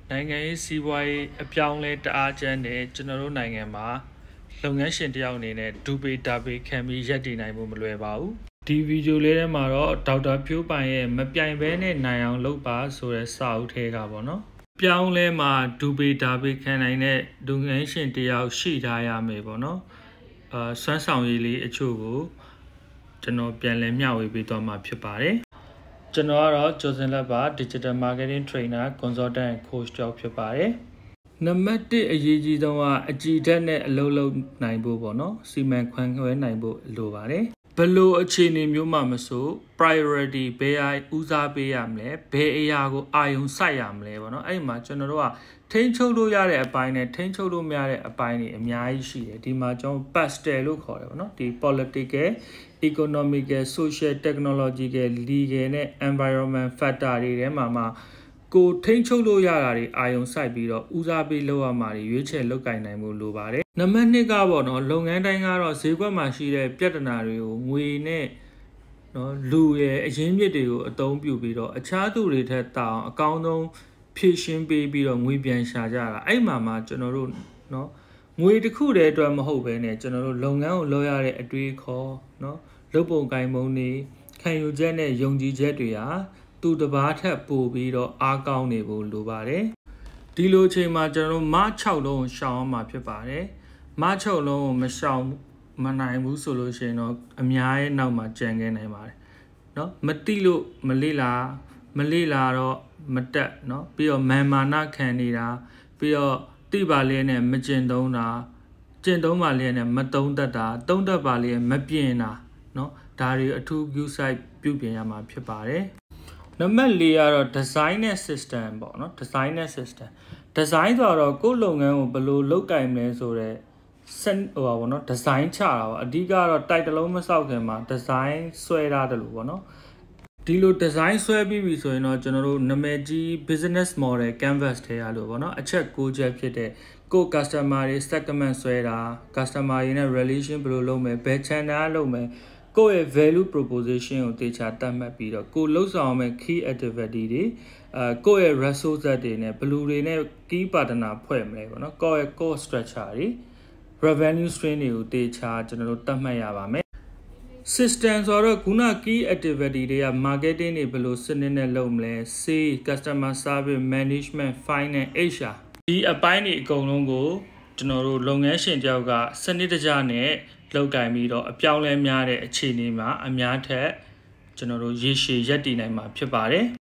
နိုင်ငံရေးစီးပွားရေးအပြောင်းလဲတအားကျန်းတဲ့ကျွန်တော်တို့နိုင်ငံမှာလုပ်ငန်းရှင်တယောက်အနေနဲ့ဒူပေတာပေခံပြီးရပ်တည်နိုင်ဖို့မလွယ်ပါဘူးဒီဗီဒီယိုလေးထဲမှာတော့ဒေါက်တာဖြိုးပိုင်ရဲ့မပြိုင်ဘဲနဲ့နိုင်အောင်လုပ်ပါဆိုတဲ့စာအုပ်ထဲကပေါ့နော်ပြောင်းလဲမှာဒူပေတာပေခံနိုင်တဲ့လုပ်ငန်းရှင်တယောက်ရှိထားရမယ်ပေါ့နော်စွမ်းဆောင်ရည်လေးအချို့ကိုကျွန်တော်ပြန်လည်မျှဝေပေးသွားမှာဖြစ်ပါတယ်ကျွန်တော်ကတော့ကျော်စင်လက်ပါ Digital Marketing Trainer Consultant and Coach တယောက်ဖြစ်ပါတယ်နံပါတ်1အရေးကြီးဆုံးကအကြည်ဓာတ်နဲ့အလုပ်လုပ်နိုင်ဖို့ပေါ့နော်စီမံခန့်ခွဲနိုင်ဖို့လိုပါတယ်ဘယ်လိုအခြေအနေမျိုးမှမဆို priority ဘယ်အဦးစားပေးရမလဲဘယ်အရာကိုအာရုံစိုက်ရမလဲပေါ့နော်အဲ့မှာကျွန်တော်တို့ကထိန်းချုပ်လို့ရတဲ့အပိုင်းနဲ့ထိန်းချုပ်လို့မရတဲ့အပိုင်းတွေအများကြီးရှိတယ်ဒီမှာကျွန်တော် pastel လို့ခေါ်တယ်ပေါ့နော်ဒီ political economical social technological legal နဲ့ environment factor တွေထဲမှာကိုထိန်းချုပ်လို့ရတာတွေအာရုံစိုက်ပြီးတော့ဦးစားပေးလုပ်ရမှာတွေရွေးချယ်လုပ်ကင်နိုင်မှုလိုပါတယ်နံပါတ်2ကပေါ့နော်လုပ်ငန်းတိုင်းကတော့ဈေးကွက်မှာရှိတဲ့ပြဿနာတွေကိုငွေနဲ့နော်လူရဲ့အရင်းမြစ်တွေကိုအသုံးပြုပြီးတော့အခြားသူတွေထက်တောင်အကောင်းဆုံးဖြည့်ရှင်းပေးပြီးတော့ငွေပြန်ရှာကြတာအဲ့မှာကျွန်တော်တို့နော်ငွေတစ်ခုတည်းအတွက်မဟုတ်ဘဲနဲ့ကျွန်တော်တို့လုပ်ငန်းကိုလုပ်ရတဲ့အတွေးခေါ်နော်လုပ်ပုံကိုင်ပုံတွေခံယူချက်နဲ့ယုံကြည်ချက်တွေဟာသူတစ်ပါးထက်ပိုပြီးတော့အားကောင်းနေဖို့လိုပါတယ်ဒီလိုအချိန်မှာကျွန်တော်တို့မ6လုံးရှောင်အောင်မှာဖြစ်ပါတယ်မ6လုံးကိုမရှောင်မနိုင်ဘူးဆိုလို့ရှိရင်တော့အများရဲ့နောက်မှာကြံခဲ့နိုင်ပါတယ်เนาะမတိလို့မလေ့လာတော့မတက်เนาะပြီးတော့မာနခံနေတာပြီးတော့တိပါလေးနဲ့မကျင့်သုံးတာကျင့်သုံးပါလေးနဲ့မသုံးတတ်တာသုံးတတ်ပါလေးမပြင်းတာเนาะဒါတွေအထူး view site ပြုပြင်ရမှာဖြစ်ပါတယ်နံပါတ်4ကတော့ design နဲ့ system ပေါ့เนาะ design နဲ့ system design ဆိုတော့ကိုယ့်လုပ်ငန်းကိုဘယ်လိုလုပ်ကင်မလဲဆိုတော့ပေါ့နော် design ချတာပေါ့အဓိကတော့ type တစ်လုံးမစောက်ခင်မှာ design ဆွဲထားတယ်လို့ပေါ့နော်ဒီလို design ဆွဲပြီးပြီဆိုရင်တော့ကျွန်တော်တို့နာမည်ကြီး business model canvas ထဲရလို့ပေါ့နော်အချက်6ချက်ဖြစ်တဲ့ကို customer တွေ segment ဆွဲတာ customer တွေနဲ့ relation ဘယ်လိုလုပ်မယ်ဘယ် channel လုပ်မယ်ကိုယ့်ရဲ့ value proposition ကိုတေချာတတ်မှတ်ပြီးတော့ကိုလှုပ်ဆောင်မဲ့ key activity တွေကိုယ့်ရဲ့ resource တွေနဲ့ဘယ်လိုတွေနဲ့ key partner ဖွဲ့မလဲပေါ့နော်ကိုယ့်ရဲ့ core structure တွေ revenue stream တွေကိုတေချာကျွန်တော်တို့တတ်မှတ်ရပါမယ် system ဆိုတော့ခုန key activity တွေက marketing တွေဘယ်လိုစနစ်နဲ့လုပ်မလဲ sales customer service management finance HR ဒီအပိုင်းတွေအကုန်လုံးကိုကျွန်တော်တို့လုပ်ငန်းရှင်တယောက်ကစနစ်တကျနဲ့လုပ်ကင်ပြီးတော့အပြောင်းလဲများတဲ့အခြေအနေမှာအများထက်ကျွန်တော်တို့ရေရှည်ရပ်တည်နိုင်မှာဖြစ်ပါတယ်